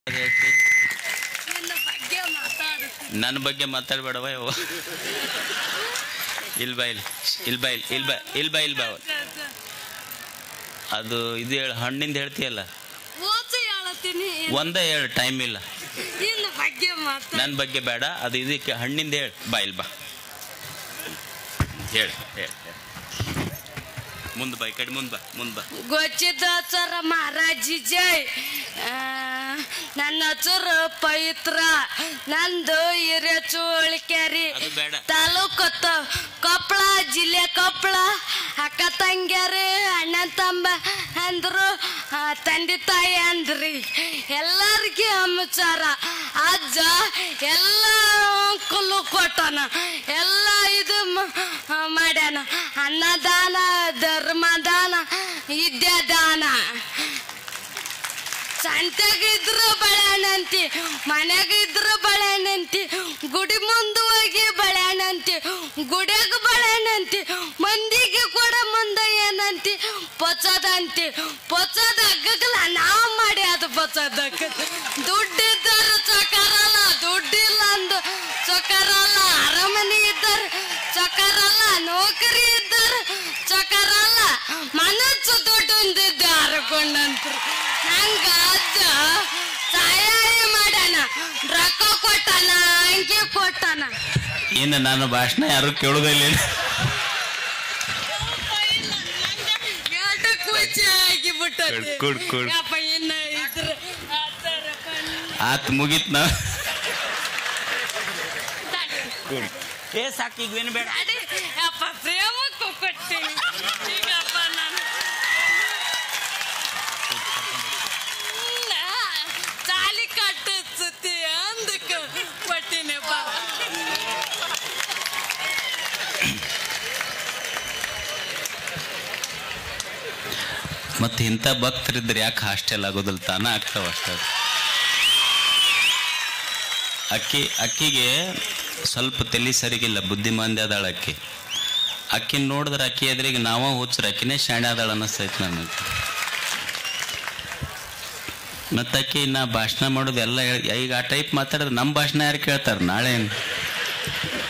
ನನ್ನ ಬಗ್ಗೆ ಮಾತಾಡ್ಬೇಡವ ಯವ್ವ. ಇಲ್ಬಾ ಅದು ಇದು ಹೇಳ ಹಣ್ಣಿಂದ ಹೇಳ್ತೀಯಲ್ಲ ಒಂದೇ ಹೇಳು, ಟೈಮ್ ಇಲ್ಲ. ನನ್ನ ಬಗ್ಗೆ ಬೇಡ, ಅದು ಇದಕ್ಕೆ ಹಣ್ಣಿಂದ ಹೇಳು. ಬಾ ಇಲ್ಬಾ ಹೇಳಿ ಮುಂದೆ ಬಾ, ಈ ಕಡೆ ಮುಂದೆ ಬಾ. ಗೊಚ್ಚಿದ ಸರ ಮಹಾರಾಜಿ ಜೈ. ನನ್ನ ಹೆಸರು ಪವಿತ್ರ, ನಂದು ಹಿರೇಚೋಳಿಕೆರಿ, ತಾಲೂಕು ಕೊಪ್ಪಳ ಜಿಲ್ಲೆ ಕೊಪ್ಪಳ. ಅಕ್ಕ ತಂಗ್ಯಾರಿ ಅಣ್ಣ ತಮ್ಮ ಅಂದ್ರು, ತಂದೆ ತಾಯಿ ಅಂದ್ರಿ, ಎಲ್ಲರಿಗೆ ಅಮ್ಮಚಾರ. ಅಜ್ಜ ಎಲ್ಲ ಕುಲ್ಲು ಕೊಟ್ಟನ, ಎಲ್ಲ ಇದು ಮಾಡ್ಯಾನ. ಅನ್ನದಾನ, ಧರ್ಮದಾನ, ವಿದ್ಯಾದಾನ. ಸಂತೆಗಿದ್ರು ಬಳೆಹಣ್ಣಂತಿ, ಮನೆಗಿದ್ರು ಬಳೆಹಣ್ಣಂತಿ, ಗುಡಿ ಮುಂದೆ ಹೋಗಿ ಬಳೆಹಣ್ಣಂತಿ, ಗುಡಿಯಾಗ ಬಳೆಹಣ್ಣಂತಿ, ಮಂದಿಗೆ ಕೂಡ ಮುಂದೆ ಏನಂತಿ ಪೊಚ್ಚದಂತಿ. ಪೊಚ್ಚದಕ್ಕಲ್ಲ ನಾವು ಮಾಡಿ ಅದು ಪೊಚ್ಚದಕ್ಕ. ದುಡ್ಡಿದ್ದರು ಚೊಕ್ಕರಲ್ಲ, ದುಡ್ಡಿಲ್ಲ ಅಂದು ಚೊಕ್ಕರಲ್ಲ. ಅರಮನೆ ಇದ್ದರು ಚೊಕ್ಕರಲ್ಲ, ನೌಕರಿ ಇದ್ದರು ಚೊಕ್ಕರಲ್ಲ. ಮನಸ್ಸು ದುಡ್ಡು ಹರಕೊಂಡಂತ್ರು. ನಂಗ ಅಜ್ಜ ಸಹಾಯ ಮಾಡ್ಯಾನ, ರೊಕ್ಕ ಕೊಟ್ಟಾನ, ಅಂಗಿ ಕೊಟ್ಟಾನ. ಇನ್ನು ನನ್ನ ಭಾಷಣ ಯಾರು ಕೇಳುದಿಲ್ಲ. ಆತ್ ಮುಗಿತ್ ನಾ ಏ ಸಾಕು, ಈಗ ಏನು ಬೇಡ. ಪ್ರೇಮಕ್ಕೂ ಕೊಡ್ತೀನಿ ಈಗಪ್ಪ. ನಾನು ಚಾಲಿ ಕಟ್ಟಿಸುತ್ತಿ ಅಂದಕ್ಕೆ ಕೊಟ್ಟಿನಿ ಬಾ. ಮತ್ತೆ ಇಂಥ ಭಕ್ತರಿದ್ರೆ ಯಾಕೆ ಹಾಸ್ಟೆಲ್ ಆಗೋದಿಲ್ಲ, ತಾನ ಆಗ್ತಾವ ಅಷ್ಟೇ. ಅಕ್ಕಿಗೆ ಸ್ವಲ್ಪ ತಲೆ ಸರಿಗಿಲ್ಲ, ಬುದ್ಧಿಮಾಂದ್ಯ ಅದಾಳ ಅಕ್ಕಿ. ಅಕ್ಕಿನ ನೋಡಿದ್ರೆ ಅಕ್ಕಿ ಎದುರಿಗೆ ನಾವ ಹುಚ್ಚರು, ಅಕ್ಕಿನೇ ಶಾಣೆ ಆದಾಳ ಅನ್ನಿಸ್ತೈತೆ ನನಗೆ. ಮತ್ತು ಅಕ್ಕಿ ನಾ ಭಾಷಣ ಮಾಡೋದು ಎಲ್ಲ ಈಗ ಆ ಟೈಪ್ ಮಾತಾಡಿದ್ರೆ ನಮ್ಮ ಭಾಷಣ ಯಾರು ಕೇಳ್ತಾರೆ ನಾಳೆ?